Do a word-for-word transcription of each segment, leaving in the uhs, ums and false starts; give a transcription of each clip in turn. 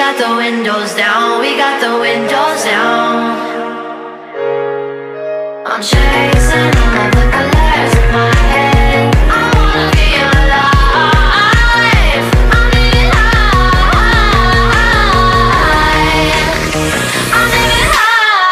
got the windows down, we got the windows down. I'm chasing all the colors in my head. I wanna be alive. I'm living high. I'm living high.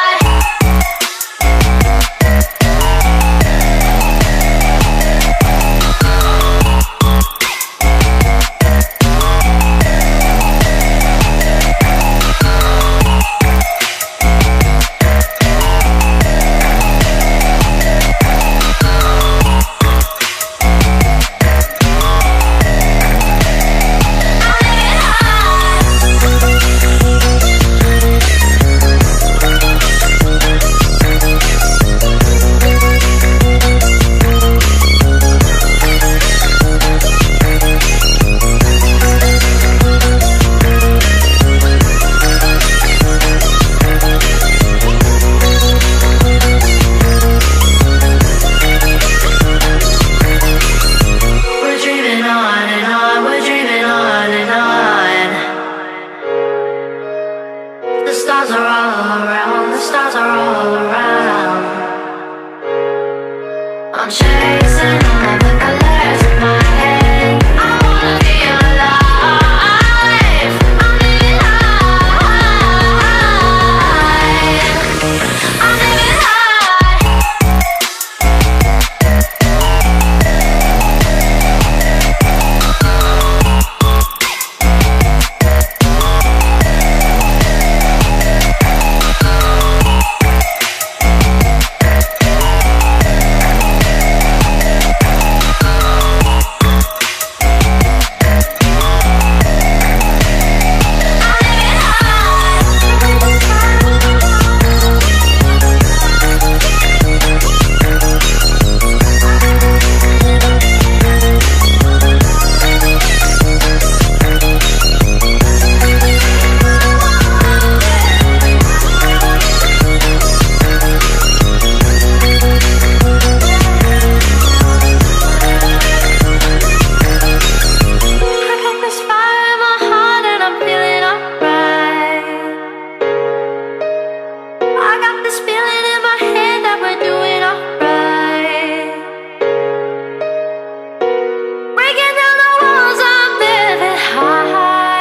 The stars are all around, the stars are all around. I'm chasing all the colors in my head. I wanna be alive. I'm living high. I'm living high.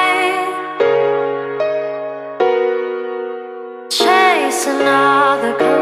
Chasing all the